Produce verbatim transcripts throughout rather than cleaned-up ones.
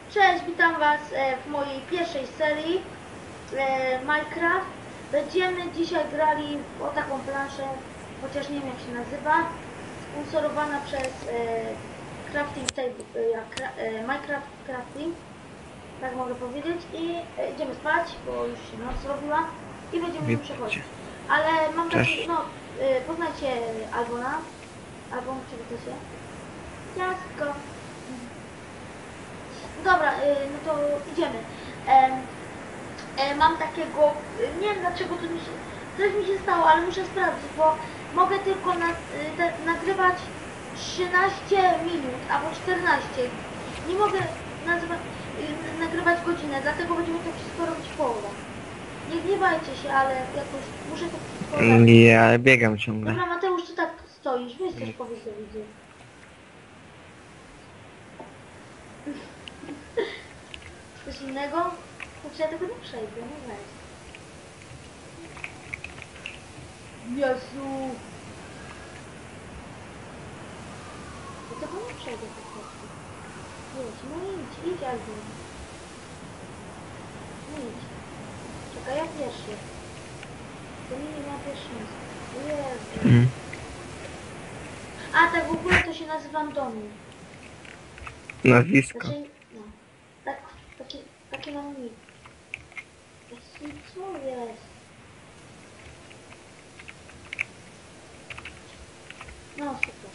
Cześć, witam Was w mojej pierwszej serii Minecraft. Będziemy dzisiaj grali o taką planszę, chociaż nie wiem jak się nazywa, sponsorowana przez Crafting Table, Minecraft Crafting, tak mogę powiedzieć. I idziemy spać, bo już się noc zrobiła i będziemy ją przechodzić. Ale mam taki, no, poznajcie Albona. Albon, przywita się. Ciastko. Dobra, no to idziemy. E, e, mam takiego, nie wiem dlaczego to mi się, coś mi się stało, ale muszę sprawdzić, bo mogę tylko na, te, nagrywać trzynaście minut albo czternaście. Nie mogę nazywać, nagrywać godzinę, dlatego będziemy to wszystko robić w połowę. Nie gniewajcie się, ale jakoś muszę to wszystko robić. Nie, ale biegam ciągle. Dobra, Mateusz, ty tak stoisz, weź coś powiedz do widzów. Coś innego? Znaczy ja tego nie przejdę, no weź. Jezu! Ja tego nie przejdę po prostu. Idź, no idź, idź Albin. Idź. Czekaj, ja pierwszy. To nie ma pierwszy. Jezu. Mm. A tak w ogóle to się nazywam Domi. Nazwisko. Znaczy, no. Tak, taki, taki mam nick. Jezu, co jest? No super.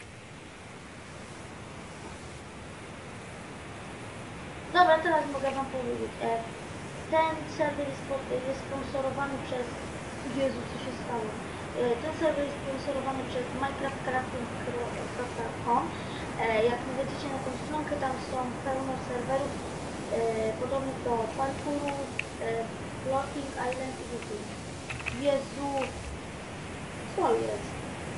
Dobra, teraz mogę wam powiedzieć. E, ten serwer jest, jest sponsorowany przez... Jezu, co się stało? E, ten serwer jest sponsorowany przez minecraft crafting kropka com. E, jak wejdziecie na tą stronkę, tam są pełno serwerów e, podobnych do parkouru, e, Floating Island i YouTube. Jezu! Co jest?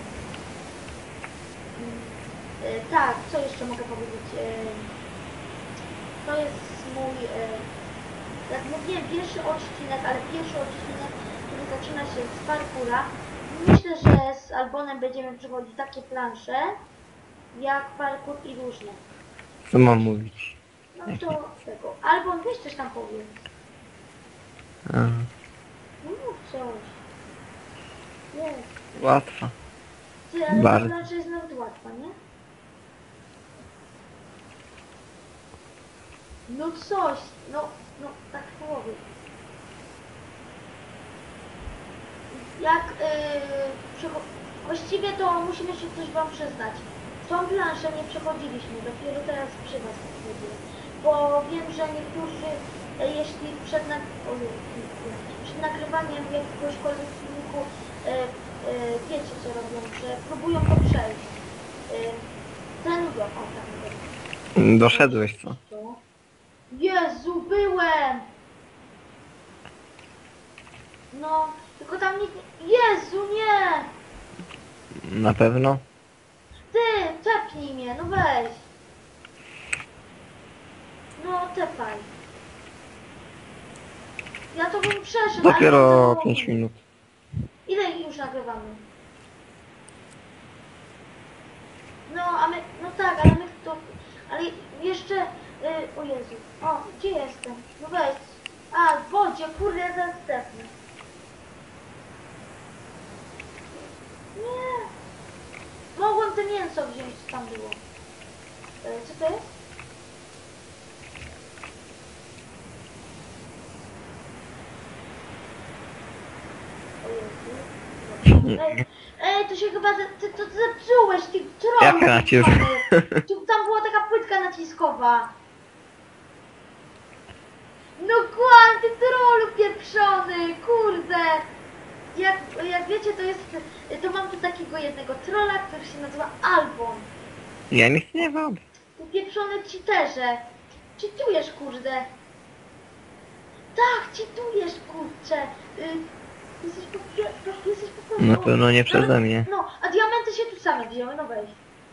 E, tak, co jeszcze mogę powiedzieć? E, to jest mój, e, jak mówiłem, pierwszy odcinek, ale pierwszy odcinek, który zaczyna się z parkoura. Myślę, że z Albonem będziemy przechodzić takie plansze, jak parkour i różne. Co mam mówić? No to tego. Albon, weź coś tam powiedz. A, No mów coś. Jest. łatwo. Ty, ale ta Bardzo. plansza jest nawet łatwa, nie? No coś, no, no, tak w połowie. Jak, yy, właściwie to musimy się coś wam przyznać. Tą planszę nie przechodziliśmy, dopiero teraz przy was przechodzimy. Bo wiem, że niektórzy, e, jeśli przed, na, o, przed nagrywaniem jakiegośkolwiek filmiku, e, e, wiecie co robią, że próbują to przejść. E, trenują, o tak. Doszedłeś co? Jezu, byłem! No, tylko tam nikt... Jezu, nie! Na pewno? Ty, tepnij mnie, no weź. No, tepaj. Ja to bym przeszedł, Dopiero ale... pięć minut. Ile już nagrywamy? No, a my... No tak, ale my to... Ale jeszcze... Yy, o Jezu. O, gdzie jestem? No weź. A, w wodzie, kurde, ja zaraz tepnę. Nie. Mogłem te mięso wziąć, co tam było. E, co to jest? O Jezu. Ej, ej, to się chyba... Ty to zepsułeś, ty trollu. Jaka nacisk? Tam była taka płytka naciskowa. No kłam, ty trollu pieprzony, kurde. Jak, jak wiecie, to jest... To mam tu takiego jednego trolla, który się nazywa Albon. Ja nic nie mam. Ty pieprzony cheaterze. Cheatujesz, kurde. Tak, cheatujesz, kurcze. Y, jesteś po, po, jesteś po prostu... Na pewno nie przeze Nawet- mnie. No, a diamenty się tu same wzięły, no weź.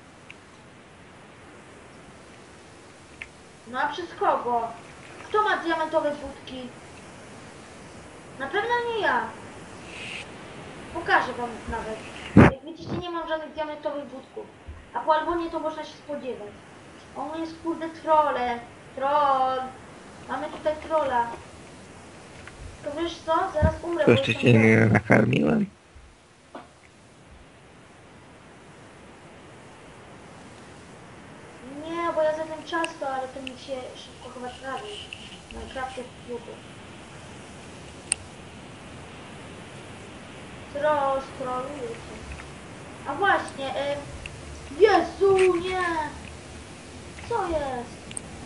No a przez kogo? Kto ma diamentowe budki? Na pewno nie ja. Pokażę wam nawet. Jak widzicie, nie mam żadnych diamentowych budków. A po Albonie to można się spodziewać. On jest kurde trole. Troll. Mamy tutaj trolla. To wiesz co? Zaraz umrę, To bo jeszcze jestem cię nie troll. nakarmiłem. Nie, bo ja zjadłem ciasto, ale to mi się szybko chyba trawi. W Minecrafcie w klubu. Troll, stroluje cię. A właśnie, y... Jezu, nie! Co jest?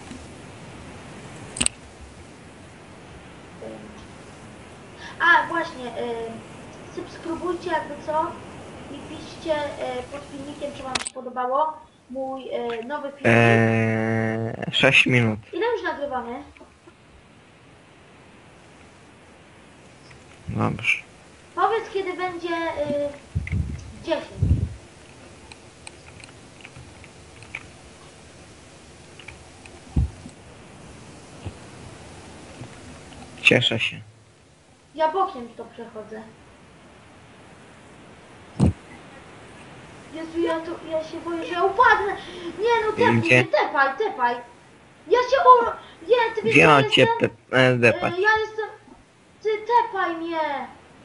Ym. A, właśnie, y... subskrybujcie jakby co i piszcie y, pod filmikiem, czy wam się podobało mój y, nowy filmik. Eee, sześć minut. Ile już nagrywamy? Dobrze. Powiedz, kiedy będzie y, dziesięć. Cieszę się. Ja bokiem to przechodzę. Jezu, ja, to, ja się boję, że ja upadnę. Nie no, tepnij Gdzie? mnie, tepaj, tepaj. Ja się o... Nie, ty wiesz, Gdzie ja mam cię jestem... te- e, depać? y, ja jestem... Ty tepaj mnie.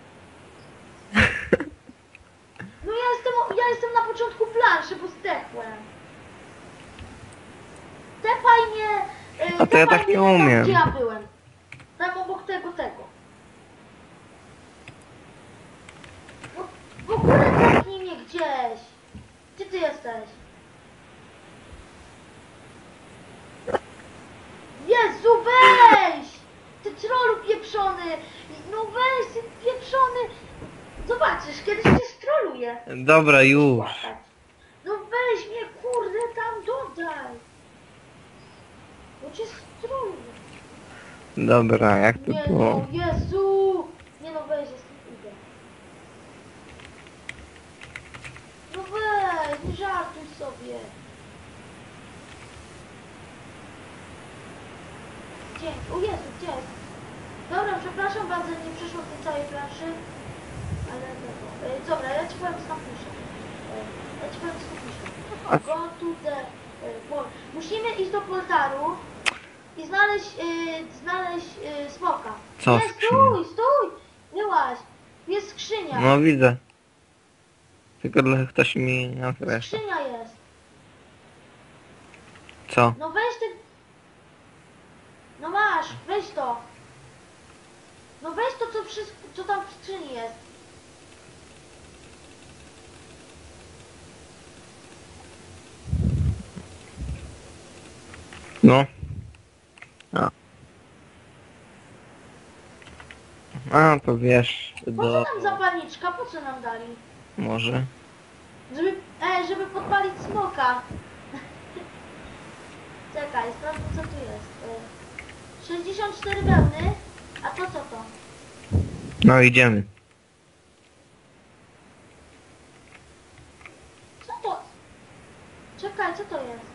No ja jestem, ja jestem na początku planszy, bo zdechłem. Tepaj mnie. y, A to ja tepaj tak nie mnie tam, umiem. gdzie ja byłem. Tam obok tego, tego. No, w ogóle tepnij mnie gdzieś. Gdzie ty jesteś? Jezu, weź! Ty trollu pieprzony! No weź, ty pieprzony! Zobaczysz, kiedyś cię stroluję. Dobra, już. No weź mnie, kurde, tam dodaj! Bo cię stroluję. Dobra, jak to Nie było? no, Jezu! Nie no, weź, jestem idę. No weź, nie żartuj sobie. Dzięki. O Jezu, gdzie jest? Dobra, przepraszam bardzo, nie przyszło w tej całej planszy. Ale tego. E, dobra, ja ci powiem co piszę. E, ja ci powiem co piszę. A- Go to the... E, pol. Musimy iść do poltaru i znaleźć, e, znaleźć e, smoka. Co Nie, skrzynia? stój, stój! Byłaś. Jest skrzynia. No widzę. Tylko dla ktoś mi określa. Skrzynia jest. Co? No weź ty... No masz, weź to. No weź to, co, wszystko, co tam w skrzyni jest. No. A. A, to wiesz, Po co do... nam zapalniczka? Po co nam dali? Może. Żeby, e, żeby podpalić smoka. Czekaj, sprawdźmy co tu jest. E, sześćdziesiąt cztery wełny. A to co to? No idziemy. Co to? Czekaj, co to jest?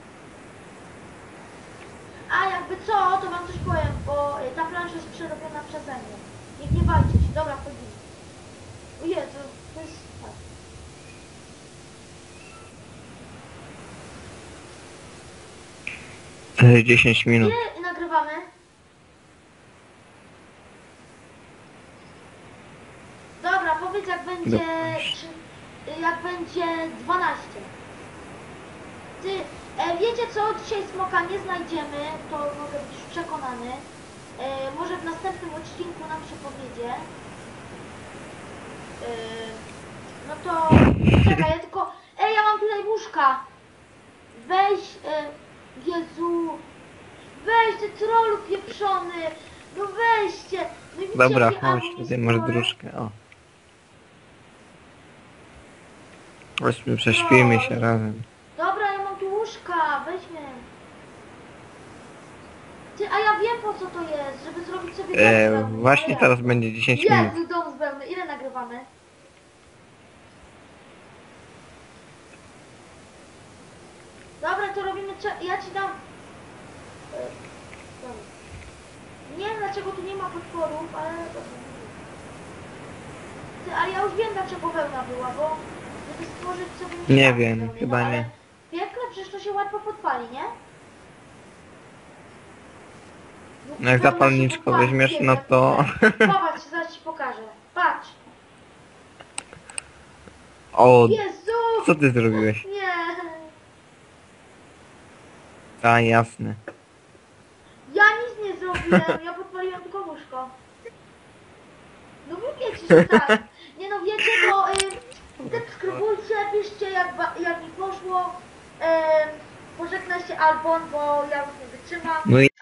A jakby co, to wam coś powiem, bo e, ta plansza jest przerobiona przeze mnie. Nie gniewajcie się. Dobra, wchodzimy. O Jezu, to jest... Tak. E, dziesięć minut. Ile nagrywamy? Dobra, powiedz jak będzie... Dobrze. Czy, jak będzie dwanaście. Ty, e, wiecie co? Dzisiaj smoka nie znajdziemy, to mogę być już przekonany. E, może w następnym odcinku nam się powiedzie. E, no to... Czekaj, ja tylko... Ej, ja mam tutaj łóżka! Weź... E, Jezu! Weź ty trollu pieprzony! No weźcie! No widzicie, Dobra, jaki chodź, admin tutaj jest masz trollem? dróżkę, o. Chodźmy, prześpijmy się razem. Dobra, ja mam tu łóżka, weźmy. Ty, a ja wiem po co to jest, żeby zrobić sobie dom z E, wełny, właśnie ale jak? teraz będzie dziesięć minut. Jezu, dom z wełny. Ile nagrywamy? Dobra, to robimy... cze- Ja ci dam... E, dobra. Nie wiem dlaczego tu nie ma potworów, ale... dobra. Ty, ale ja już wiem dlaczego wełna była, bo... Żeby stworzyć sobie... Nie mieszkanie wiem, z wełny, chyba no, ale nie. Piekle przecież to się łatwo podpali, nie? No jak zapalniczko weźmiesz, no to... Popatrz, zaraz ci pokażę. Patrz. O, Jezu! co ty zrobiłeś? Nie. A, jasne. Ja nic nie zrobiłem, ja podpaliłem tylko łóżko. No mówię ci, że tak. Nie no wiecie, to y, subskrybujcie, piszcie jak, wa- jak mi poszło. Y, pożegnaj się Albon, bo ja już nie wytrzymam. No i